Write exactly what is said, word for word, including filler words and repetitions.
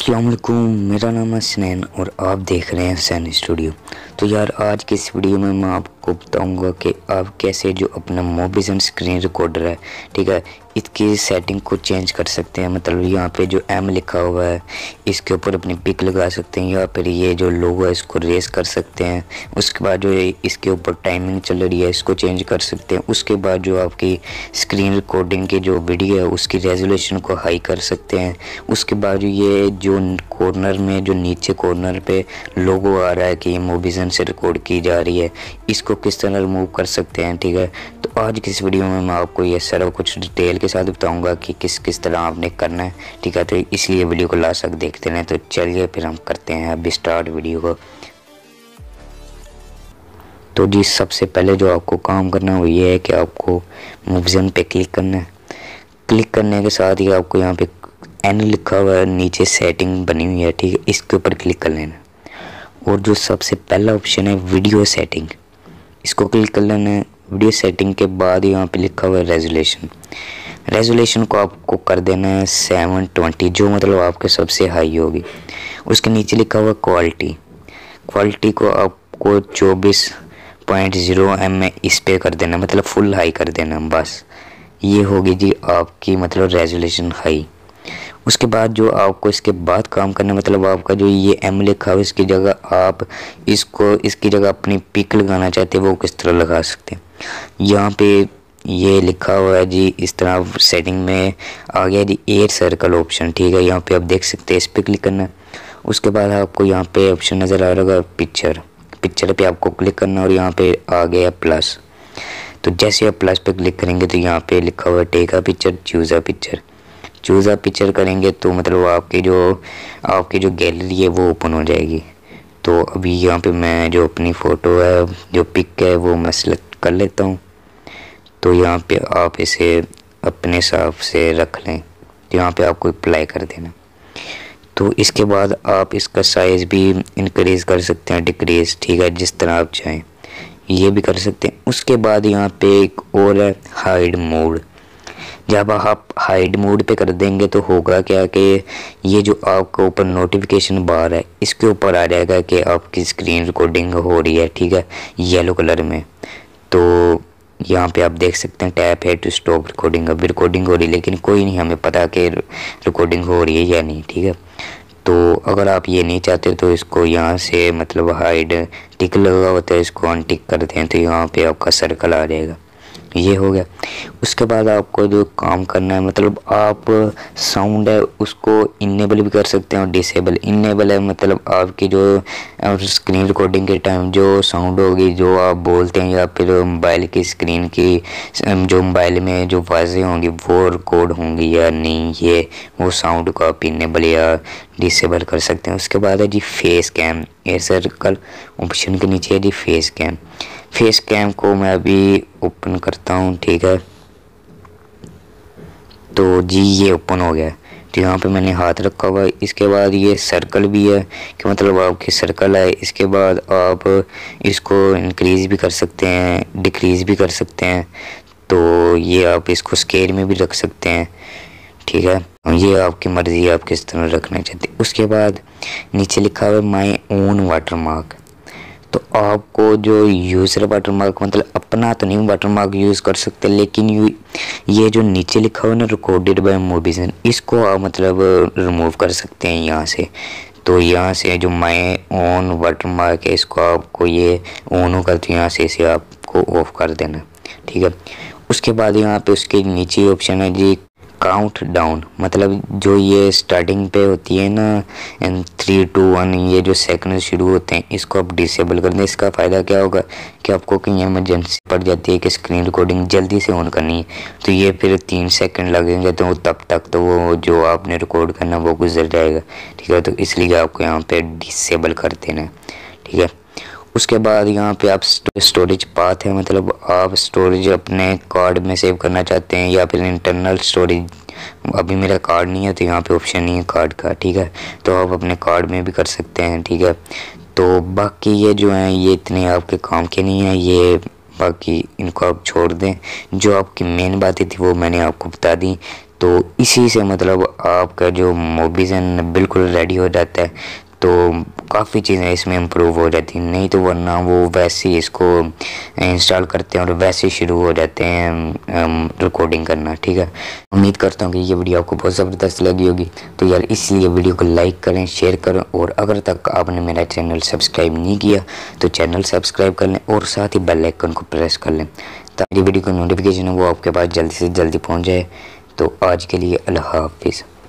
अस्सलाम वालेकुम, मेरा नाम है सनैन और आप देख रहे हैं सैन स्टूडियो। तो यार आज की इस वीडियो में मैं आपको बताऊंगा कि आप कैसे जो अपना मोबिसन स्क्रीन रिकॉर्डर है, ठीक है, इसकी सेटिंग को चेंज कर सकते हैं। मतलब यहाँ पे जो एम लिखा हुआ है इसके ऊपर अपनी पिक लगा सकते हैं, या फिर ये जो लोगो है इसको रेस कर सकते हैं। उसके बाद जो इसके ऊपर टाइमिंग चल रही है इसको चेंज कर सकते हैं। उसके बाद जो आपकी स्क्रीन रिकॉर्डिंग की जो वीडियो है उसकी रेजोल्यूशन को हाई कर सकते हैं। उसके बाद जो ये जो कॉर्नर में जो नीचे कॉर्नर पे लोगो आ रहा है कि ये मोबिसन से रिकॉर्ड की जा रही है, इसको किस तरह रिमूव कर सकते हैं, ठीक है। तो आज की इस वीडियो में मैं आपको ये सारा कुछ डिटेल के साथ बताऊंगा कि किस किस तरह आपने करना है, ठीक है। तो इसलिए वीडियो को लास्ट तक देखते रहें। तो चलिए फिर हम करते हैं अभी स्टार्ट वीडियो को। तो जी सबसे पहले जो आपको काम करना है वो ये है कि आपको मोबिसन पे क्लिक करना है। क्लिक करने के साथ ही आपको यहाँ पे एन लिखा हुआ है, नीचे सेटिंग बनी हुई है, ठीक है, इसके ऊपर क्लिक कर लेना। और जो सबसे पहला ऑप्शन है वीडियो सेटिंग, इसको क्लिक कर लेना है। वीडियो सेटिंग के बाद यहाँ पे लिखा हुआ है रेजोल्यूशन। रेजोल्यूशन को आपको कर देना है सेवन ट्वेंटी, जो मतलब आपके सबसे हाई होगी। उसके नीचे लिखा हुआ क्वालिटी, क्वालिटी को आपको चौबीस पॉइंट ज़ीरो एम में इस पे कर देना, मतलब फुल हाई कर देना। बस ये होगी जी आपकी मतलब रेजोल्यूशन हाई। उसके बाद जो आपको इसके बाद काम करना, मतलब आपका जो ये एम लिखा हुआ इसकी जगह आप इसको इसकी जगह अपनी पिक लगाना चाहते हैं, वो किस तरह लगा सकते हैं। यहाँ पे ये लिखा हुआ है जी, इस तरह सेटिंग में आ गया जी एयर सर्कल ऑप्शन, ठीक है। यहाँ पे आप देख सकते हैं, इस पर क्लिक करना है। उसके बाद आपको यहाँ पे ऑप्शन नज़र आ रहा होगा पिक्चर, पिक्चर पे आपको क्लिक करना और यहाँ पे आ गया प्लस। तो जैसे आप प्लस पे क्लिक करेंगे तो यहाँ पे लिखा हुआ है take a picture, choose a picture. Choose a picture करेंगे तो मतलब आपकी जो आपकी जो गैलरी है वो ओपन हो जाएगी। तो अभी यहाँ पे मैं जो अपनी फ़ोटो है, जो पिक है, वो मैं सेलेक्ट कर लेता हूँ। तो यहाँ पे आप इसे अपने हिसाब से रख लें। तो यहाँ पे आपको अप्लाई कर देना। तो इसके बाद आप इसका साइज़ भी इंक्रीज़ कर सकते हैं, डिक्रीज़, ठीक है, जिस तरह आप चाहें ये भी कर सकते हैं। उसके बाद यहाँ पे एक और है हाइड मोड। जब आप हाइड मोड पे कर देंगे तो होगा क्या कि ये जो आपका ऊपर नोटिफिकेशन बार है इसके ऊपर आ जाएगा कि आपकी स्क्रीन रिकॉर्डिंग हो रही है, ठीक है, येलो कलर में। तो यहाँ पे आप देख सकते हैं टैप है टू स्टॉप रिकॉर्डिंग। अभी रिकॉर्डिंग हो रही है लेकिन कोई नहीं हमें पता कि रिकॉर्डिंग हो रही है या नहीं, ठीक है। तो अगर आप ये नहीं चाहते तो इसको यहाँ से मतलब हाइड टिक लगा होता है, इसको अनटिक कर दें तो यहाँ पे आपका सर्कल आ जाएगा। ये हो गया। उसके बाद आपको जो काम करना है, मतलब आप साउंड है उसको इनेबल भी कर सकते हैं और डिसेबल। इनेबल है मतलब आपकी जो स्क्रीन रिकॉर्डिंग के टाइम जो साउंड होगी, जो आप बोलते हैं या फिर मोबाइल की स्क्रीन की जो मोबाइल में जो आवाज़ें होंगी वो रिकॉर्ड होंगी या नहीं, ये वो साउंड को आप इनेबल या डिसेबल कर सकते हैं। उसके बाद है जी face cam, air circle option के नीचे है जी फेस कैम। फेस कैम को मैं अभी ओपन करता हूँ, ठीक है। तो जी ये ओपन हो गया। तो यहाँ पे मैंने हाथ रखा हुआ है। इसके बाद ये सर्कल भी है कि मतलब आपकी सर्कल है। इसके बाद आप इसको इंक्रीज़ भी कर सकते हैं, डिक्रीज़ भी कर सकते हैं। तो ये आप इसको स्केल में भी रख सकते हैं, ठीक है। ये आपकी मर्ज़ी है आप किस तरह रखना चाहते हैं। उसके बाद नीचे लिखा हुआ है माई ओन वाटरमार्क। तो आपको जो यूज़र वाटरमार्क मतलब अपना तो नहीं वाटरमार्क यूज़ कर सकते, लेकिन यू ये जो नीचे लिखा हुआ है ना रिकॉर्डेड बाय मोबिसन, इसको आप मतलब रिमूव कर सकते हैं यहाँ से। तो यहाँ से जो माई ओन वाटरमार्क है इसको आपको ये ऑन होकर तो यहाँ से इसे आपको ऑफ कर देना, ठीक है। उसके बाद यहाँ पे उसके नीचे ऑप्शन है जी काउंट डाउन, मतलब जो ये स्टार्टिंग पे होती है ना थ्री टू वन, ये जो सेकंड शुरू होते हैं इसको आप डिसेबल कर दें। इसका फ़ायदा क्या होगा कि आपको कहीं इमरजेंसी पड़ जाती है कि स्क्रीन रिकॉर्डिंग जल्दी से ऑन करनी है, तो ये फिर तीन सेकंड लगेंगे तो तब तक तो वो जो आपने रिकॉर्ड करना वो गुजर जाएगा, ठीक है। तो इसलिए आपको यहाँ पे डिसेबल कर देना है, ठीक है। उसके बाद यहाँ पे आप स्टोरेज पाथ है, मतलब आप स्टोरेज अपने कार्ड में सेव करना चाहते हैं या फिर इंटरनल स्टोरेज। अभी मेरा कार्ड नहीं है तो यहाँ पे ऑप्शन नहीं है कार्ड का, ठीक है। तो आप अपने कार्ड में भी कर सकते हैं, ठीक है। तो बाकी ये जो हैं ये इतने आपके काम के नहीं है, ये बाकी इनको आप छोड़ दें। जो आपकी मेन बातें थी वो मैंने आपको बता दी। तो इसी से मतलब आपका जो मोविज़न बिल्कुल रेडी हो जाता है। तो काफ़ी चीज़ें इसमें इम्प्रूव हो जाती हैं, नहीं तो वरना वो वैसे ही इसको इंस्टॉल करते हैं और वैसे ही शुरू हो जाते हैं रिकॉर्डिंग करना। ठीक है, उम्मीद करता हूँ कि ये वीडियो आपको बहुत ज़बरदस्त लगी होगी। तो यार इसलिए वीडियो को लाइक करें, शेयर करें, और अगर तक आपने मेरा चैनल सब्सक्राइब नहीं किया तो चैनल सब्सक्राइब कर लें और साथ ही बेल आइकन को प्रेस कर लें ताकि वीडियो का नोटिफिकेशन है वो आपके पास जल्दी से जल्दी पहुँच जाए। तो आज के लिए अल्लाह हाफिज़।